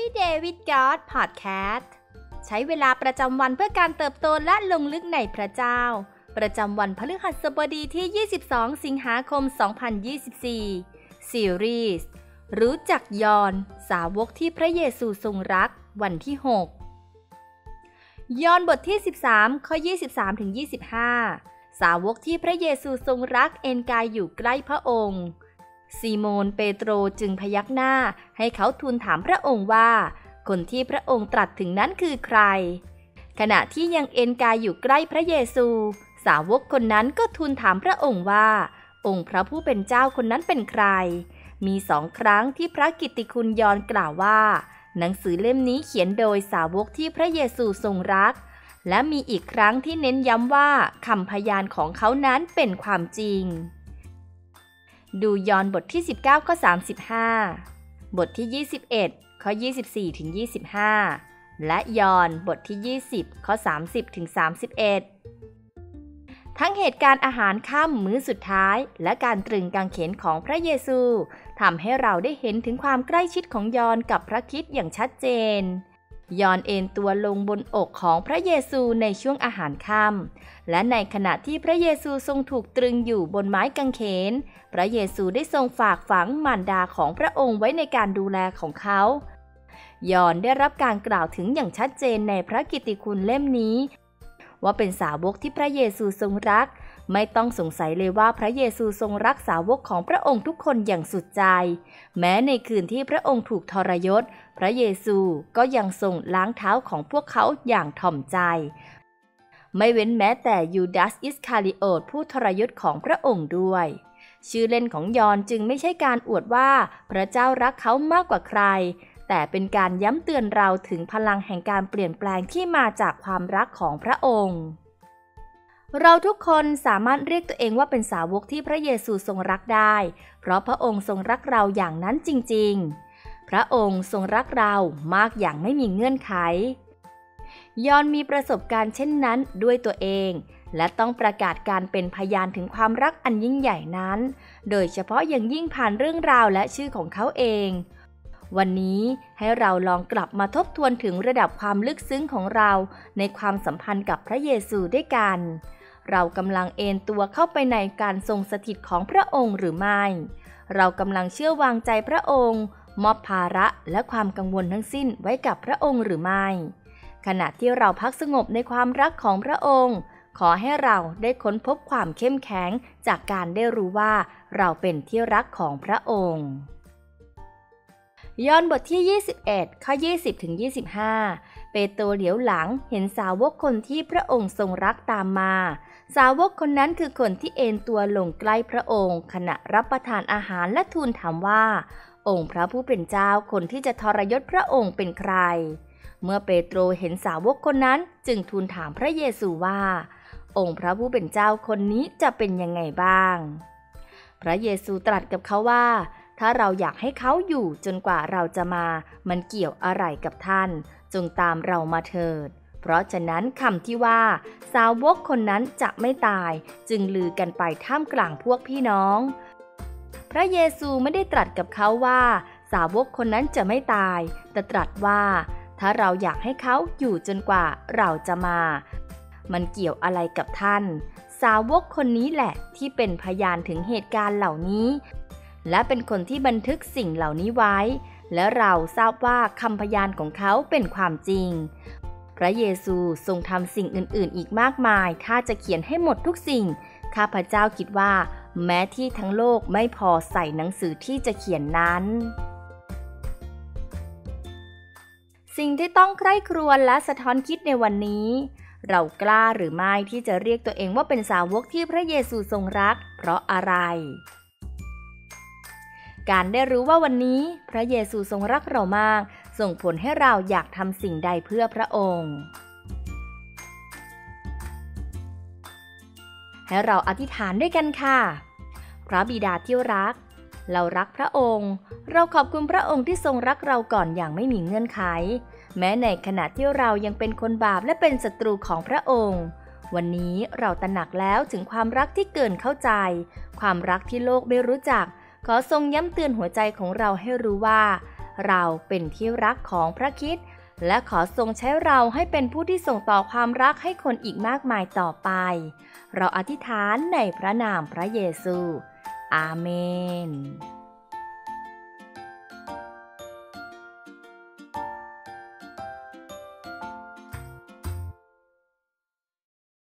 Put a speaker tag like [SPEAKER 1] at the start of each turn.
[SPEAKER 1] Everyday with God Podcast ใช้เวลาประจำวันเพื่อการเติบโตและลงลึกในพระเจ้าประจำวันพฤหัสบดีที่22สิงหาคม2024ซีรีส์รู้จักยอห์นสาวกที่พระเยซูทรงรักวันที่6ยอห์นบทที่13ข้อ23ถึง25สาวกที่พระเยซูทรงรักเอนกายอยู่ใกล้พระองค์ซีโมนเปโตรจึงพยักหน้าให้เขาทูลถามพระองค์ว่าคนที่พระองค์ตรัสถึงนั้นคือใครขณะที่ยังเอนกายอยู่ใกล้พระเยซูสาวกคนนั้นก็ทูลถามพระองค์ว่าองค์พระผู้เป็นเจ้าคนนั้นเป็นใครมี2 ครั้งที่พระกิตติคุณยอห์นกล่าวว่าหนังสือเล่มนี้เขียนโดยสาวกที่พระเยซูทรงรักและมีอีกครั้งที่เน้นย้ำว่าคำพยานของเขานั้นเป็นความจริงดูยอห์นบทที่19ข้อ35บทที่21ข้อ24ถึง25และยอห์นบทที่20ข้อ30ถึง31ทั้งเหตุการณ์อาหารค่ำมื้อสุดท้ายและการตรึงกางเขนของพระเยซูทำให้เราได้เห็นถึงความใกล้ชิดของยอห์นกับพระคริสต์อย่างชัดเจนยอห์นเอนตัวลงบนอกของพระเยซูในช่วงอาหารค่ำและในขณะที่พระเยซูทรงถูกตรึงอยู่บนไม้กางเขนพระเยซูได้ทรงฝากฝังมารดาของพระองค์ไว้ในการดูแลของเขายอห์นได้รับการกล่าวถึงอย่างชัดเจนในพระกิตติคุณเล่มนี้ว่าเป็นสาวกที่พระเยซูทรงรักไม่ต้องสงสัยเลยว่าพระเยซูทรงรักสาวกของพระองค์ทุกคนอย่างสุดใจแม้ในคืนที่พระองค์ถูกทรยศพระเยซูก็ยังทรงล้างเท้าของพวกเขาอย่างถ่อมใจไม่เว้นแม้แต่ยูดาสอิสคาริโอตผู้ทรยศของพระองค์ด้วยชื่อเล่นของยอห์นจึงไม่ใช่การอวดว่าพระเจ้ารักเขามากกว่าใครแต่เป็นการย้ำเตือนเราถึงพลังแห่งการเปลี่ยนแปลงที่มาจากความรักของพระองค์เราทุกคนสามารถเรียกตัวเองว่าเป็นสาวกที่พระเยซูทรงรักได้เพราะพระองค์ทรงรักเราอย่างนั้นจริงๆพระองค์ทรงรักเรามากอย่างไม่มีเงื่อนไขยอห์นมีประสบการณ์เช่นนั้นด้วยตัวเองและต้องประกาศการเป็นพยานถึงความรักอันยิ่งใหญ่นั้นโดยเฉพาะอย่างยิ่งผ่านเรื่องราวและชื่อของเขาเองวันนี้ให้เราลองกลับมาทบทวนถึงระดับความลึกซึ้งของเราในความสัมพันธ์กับพระเยซูด้วยกันเรากำลังเอนตัวเข้าไปในการทรงสถิตของพระองค์หรือไม่เรากำลังเชื่อวางใจพระองค์มอบภาระและความกังวลทั้งสิ้นไว้กับพระองค์หรือไม่ขณะที่เราพักสงบในความรักของพระองค์ขอให้เราได้ค้นพบความเข้มแข็งจากการได้รู้ว่าเราเป็นที่รักของพระองค์ยอห์นบทที่21ข้อ20ถึง25เปโตรเหลียวหลังเห็นสาวกคนที่พระองค์ทรงรักตามมาสาวกคนนั้นคือคนที่เอนตัวลงใกล้พระองค์ขณะรับประทานอาหารและทูลถามว่าองค์พระผู้เป็นเจ้าคนที่จะทรยศพระองค์เป็นใครเมื่อเปโตรเห็นสาวกคนนั้นจึงทูลถามพระเยซูว่าองค์พระผู้เป็นเจ้าคนนี้จะเป็นยังไงบ้างพระเยซูตรัสกับเขาว่าถ้าเราอยากให้เขาอยู่จนกว่าเราจะมามันเกี่ยวอะไรกับท่านจงตามเรามาเถิดเพราะฉะนั้นคำที่ว่าสาวกคนนั้นจะไม่ตายจึงลือกันไปท่ามกลางพวกพี่น้องพระเยซูไม่ได้ตรัสกับเขาว่าสาวกคนนั้นจะไม่ตายแต่ตรัสว่าถ้าเราอยากให้เขาอยู่จนกว่าเราจะมามันเกี่ยวอะไรกับท่านสาวกคนนี้แหละที่เป็นพยานถึงเหตุการณ์เหล่านี้และเป็นคนที่บันทึกสิ่งเหล่านี้ไว้และเราทราบว่าคำพยานของเขาเป็นความจริงพระเยซูทรงทำสิ่งอื่นๆอีกมากมายถ้าจะเขียนให้หมดทุกสิ่งข้าพเจ้าคิดว่าแม้ที่ทั้งโลกไม่พอใส่หนังสือที่จะเขียนนั้นสิ่งที่ต้องใคร่ครวญและสะท้อนคิดในวันนี้เรากล้าหรือไม่ที่จะเรียกตัวเองว่าเป็นสาวกที่พระเยซูทรงรักเพราะอะไรการได้รู้ว่าวันนี้พระเยซูทรงรักเรามากส่งผลให้เราอยากทำสิ่งใดเพื่อพระองค์ให้เราอธิษฐานด้วยกันค่ะพระบิดาที่รักเรารักพระองค์เราขอบคุณพระองค์ที่ทรงรักเราก่อนอย่างไม่มีเงื่อนไขแม้ในขณะที่เรายังเป็นคนบาปและเป็นศัตรูของพระองค์วันนี้เราตระหนักแล้วถึงความรักที่เกินเข้าใจความรักที่โลกไม่รู้จักขอทรงย้ำเตือนหัวใจของเราให้รู้ว่าเราเป็นที่รักของพระคริสต์และขอทรงใช้เราให้เป็นผู้ที่ส่งต่อความรักให้คนอีกมากมายต่อไปเราอธิษฐานในพระนามพระเยซูอาเมน